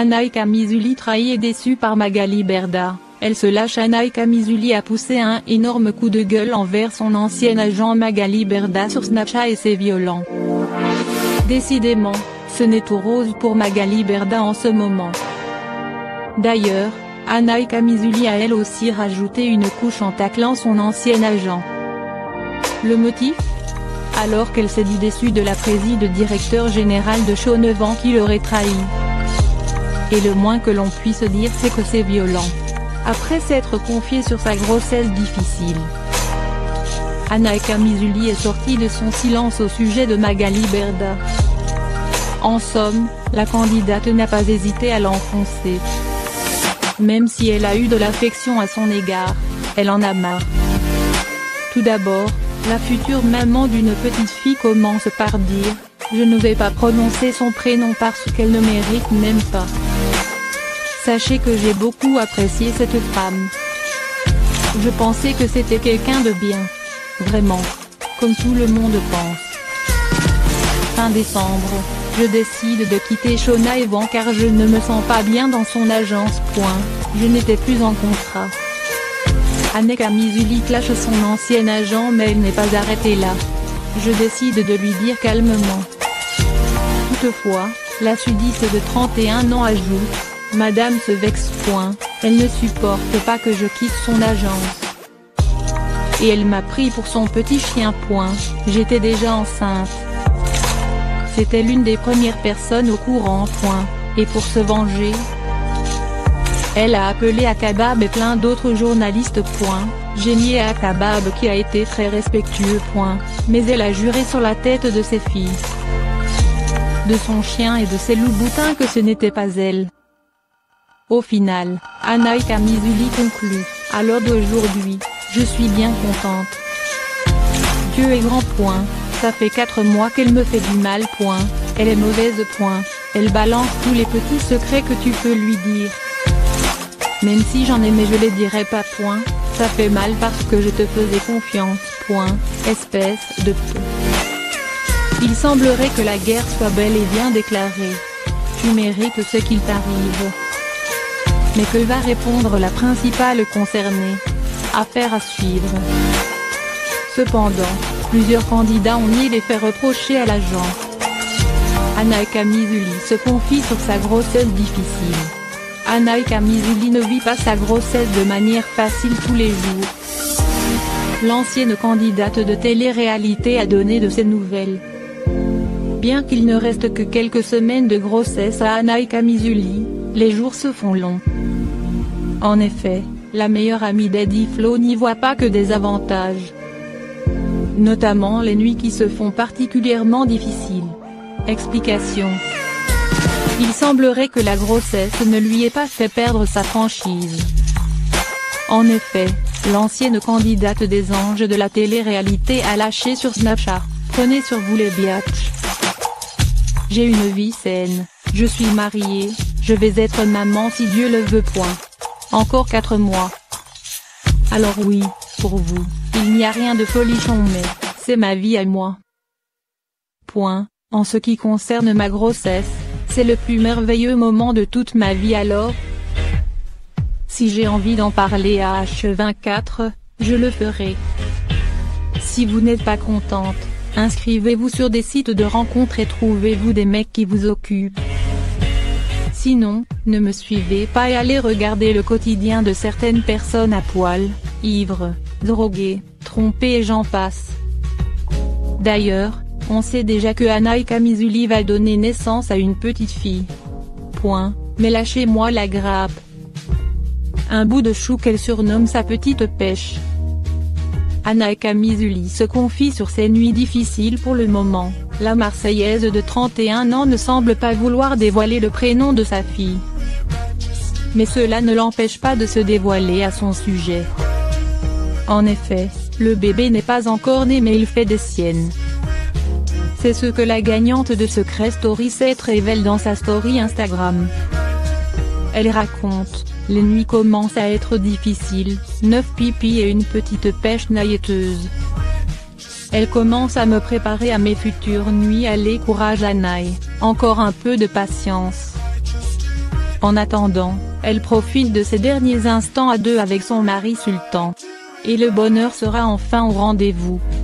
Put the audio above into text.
Anaï Camizuli trahie et déçue par Magali Berda, elle se lâche. Anaï Camizuli a poussé un énorme coup de gueule envers son ancien agent Magali Berda sur Snapchat et c'est violent. Décidément, ce n'est tout rose pour Magali Berda en ce moment. D'ailleurs, Anaï Camizuli a elle aussi rajouté une couche en taclant son ancien agent. Le motif ? Alors qu'elle s'est dit déçue de la prise de directeur général de Chonevent qui l'aurait trahi. Et le moins que l'on puisse dire c'est que c'est violent. Après s'être confiée sur sa grossesse difficile, Anaï Camizuli est sortie de son silence au sujet de Magali Berda. En somme, la candidate n'a pas hésité à l'enfoncer. Même si elle a eu de l'affection à son égard, elle en a marre. Tout d'abord, la future maman d'une petite fille commence par dire « Je ne vais pas prononcer son prénom parce qu'elle ne mérite même pas ». Sachez que j'ai beaucoup apprécié cette femme. Je pensais que c'était quelqu'un de bien. Vraiment. Comme tout le monde pense. Fin décembre, je décide de quitter Chonevent car je ne me sens pas bien dans son agence. Je n'étais plus en contrat. Anaï Camizuli clash son ancien agent mais elle n'est pas arrêtée là. Je décide de lui dire calmement. Toutefois, la sudiste de 31 ans ajoute. Madame se vexe. Elle ne supporte pas que je quitte son agence. Et elle m'a pris pour son petit chien. J'étais déjà enceinte. C'était l'une des premières personnes au courant. Et pour se venger, elle a appelé Akabab et plein d'autres journalistes. J'ai nié à Akabab qui a été très respectueux. Mais elle a juré sur la tête de ses filles, de son chien et de ses loups-boutins que ce n'était pas elle. Au final, Anaï Camizuli conclut, à l'heure d'aujourd'hui, je suis bien contente. Dieu est grand. Ça fait 4 mois qu'elle me fait du mal. Elle est mauvaise. Elle balance tous les petits secrets que tu peux lui dire. Même si j'en aimais je les dirais pas. Ça fait mal parce que je te faisais confiance. Espèce de peu. Il semblerait que la guerre soit bel et bien déclarée. Tu mérites ce qu'il t'arrive. Mais que va répondre la principale concernée? Affaire à suivre. Cependant, plusieurs candidats ont nié les faits reprochés à l'agent. Anaï Camizuli se confie sur sa grossesse difficile. Anaï Camizuli ne vit pas sa grossesse de manière facile tous les jours. L'ancienne candidate de télé-réalité a donné de ses nouvelles. Bien qu'il ne reste que quelques semaines de grossesse à Anaï Camizuli, les jours se font longs. En effet, la meilleure amie d'Eddie Flo n'y voit pas que des avantages. Notamment les nuits qui se font particulièrement difficiles. Explication. Il semblerait que la grossesse ne lui ait pas fait perdre sa franchise. En effet, l'ancienne candidate des anges de la télé-réalité a lâché sur Snapchat, « Prenez sur vous les biatchs. J'ai une vie saine, je suis mariée, je vais être maman si Dieu le veut. Encore 4 mois. Alors oui, pour vous, il n'y a rien de folichon mais, c'est ma vie à moi. En ce qui concerne ma grossesse, c'est le plus merveilleux moment de toute ma vie alors. Si j'ai envie d'en parler à H24, je le ferai. Si vous n'êtes pas contente, inscrivez-vous sur des sites de rencontres et trouvez-vous des mecs qui vous occupent. Sinon, ne me suivez pas et allez regarder le quotidien de certaines personnes à poil, ivres, droguées, trompées et j'en passe. D'ailleurs, on sait déjà que Anaï Camizuli va donner naissance à une petite fille. Mais lâchez-moi la grappe. Un bout de chou qu'elle surnomme sa petite pêche. Anaï Camizuli se confie sur ses nuits difficiles pour le moment. La Marseillaise de 31 ans ne semble pas vouloir dévoiler le prénom de sa fille. Mais cela ne l'empêche pas de se dévoiler à son sujet. En effet, le bébé n'est pas encore né mais il fait des siennes. C'est ce que la gagnante de Secret Story 7 révèle dans sa story Instagram. Elle raconte, les nuits commencent à être difficiles, 9 pipis et une petite pêche naïteuse. Elle commence à me préparer à mes futures nuits. Allez courage Anaï, encore un peu de patience. En attendant, elle profite de ces derniers instants à deux avec son mari Sultan. Et le bonheur sera enfin au rendez-vous.